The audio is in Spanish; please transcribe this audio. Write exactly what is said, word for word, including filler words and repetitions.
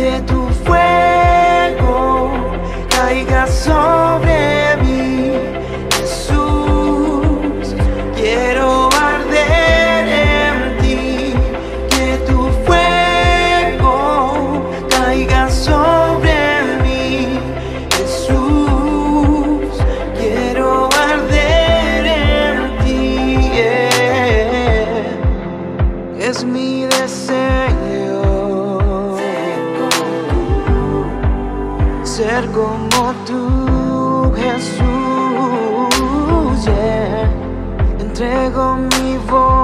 que tu fuego caiga sobre mí. Jesús, quiero arder en ti, que tu fuego caiga sobre mí. Jesús, quiero arder en ti, yeah. Es mi deseo ser como tú, Jesús, yeah. Entrego mi voz